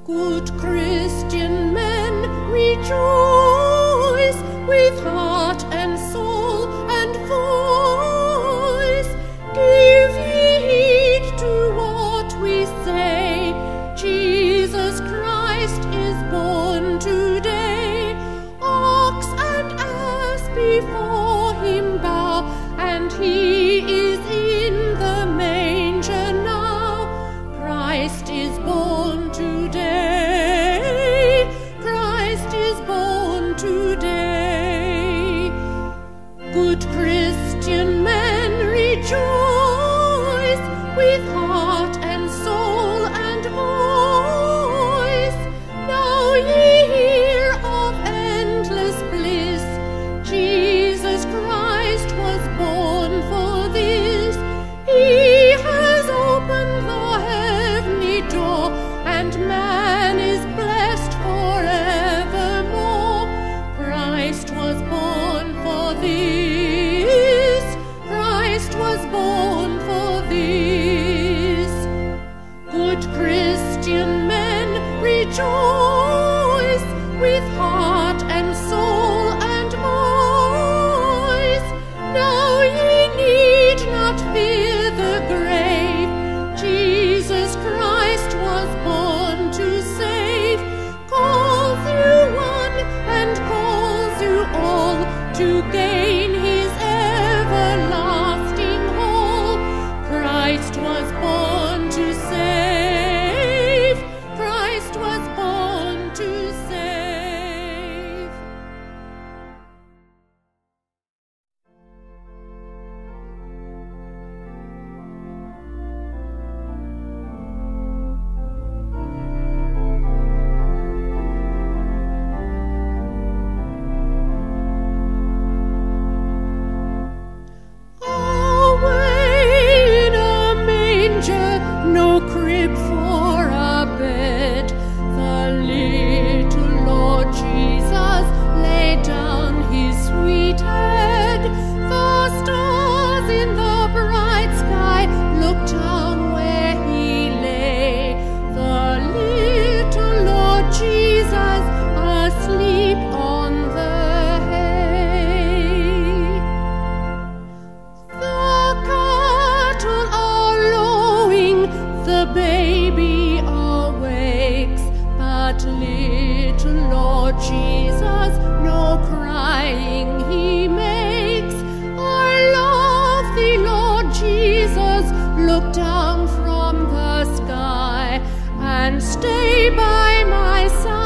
Good Christian men, rejoice with heart and soul and voice. Give heed to what we say. Jesus Christ is born today. Ox and ass before him bow, and he is in the manger now. Christ is born today. Christ is born today. Good Christian men, rejoice with heart and soul and voice. Now ye hear of endless bliss. Jesus Christ was born for this. He has opened the heavenly door, and man is blessed forevermore. Christ was born for this. Christ was born for this. Good Christian men, rejoice with heart and soul and voice. Now ye need not fear the grave. Jesus Christ was born to save. Calls you one and calls you all to gain his everlasting hall. Christ was born to save. Christ was born to save. Away in a manger, no crib for a bed, the little Lord Jesus laid down his sweet head. The stars in the bright sky looked down where he lay. The little Lord Jesus asleep on the hay. The cattle are lowing, the baby awakes, but little Lord Jesus no crying he makes. I love thee, Lord Jesus, look down from the sky and stay by my side.